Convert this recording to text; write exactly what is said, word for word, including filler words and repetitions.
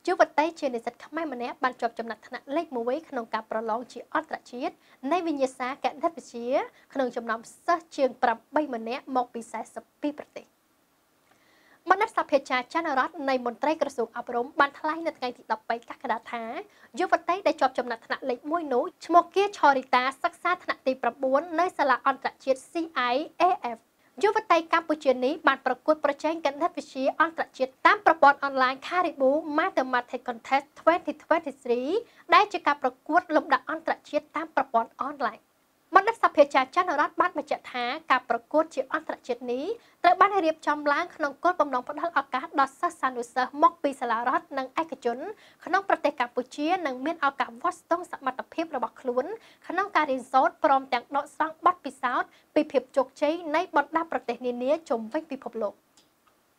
យុវតីជានិស្សិតខ្មែរម្នាក់បានជាប់ចំណាត់ថ្នាក់លេខមួយក្នុងការប្រឡងជាអន្តរជាតិនៃវិញ្ញាសាគណិតវិទ្យាក្នុងចំណោមសិស្សជាងប្រាំបីម្នាក់មកពីសែសិបពីរប្រទេសបណ្ឌិតសភាចាចន្ទរដ្ឋនៃមន្ត្រីក្រសួងអប់រំបានថ្លែងនៅថ្ងៃទីដប់បីកក្កដាថាយុវតីដែលជាប់ចំណាត់ថ្នាក់លេខមួយនោះឈ្មោះគាឆរីតាសិក្សាថ្នាក់ទី៩នៅសាលាអន្តរជាតិ C I A F យុវតីកម្ពុជានេះបានប្រកួតប្រជែងគណិតវិទ្យាអន្តរជាតិតាមប្រព័ន្ធអនឡាញ Caribou Mathematics Contest ยี่สิบยี่สิบสาม ដែលជាការប្រកួតលំដាប់អន្តរជាតិតាមប្រព័ន្ធអនឡាញបណ្ឌិតសភាចាចន្ទរដ្ឋបានបញ្ជាក់ថាការប្រកួតជាអន្តរជាតិនេះត្រូវបានរៀបចំឡើងក្នុងគោលបំណងផ្តល់ឱកាសដល់សិស្សានុសិស្សមកពីសាលារដ្ឋនិងឯកជនក្នុងប្រទេសកម្ពុជានិងមានឱកាសវាស់ស្ទង់សមត្ថភាពរបស់ខ្លួនក្នុងការរៀនសូត្រព្រមទាំងដកស្រង់បទពិសោធន៍ពីភាពជោគជ័យនៃបណ្ដាប្រទេសនានាជុំវិញពិភពលោក។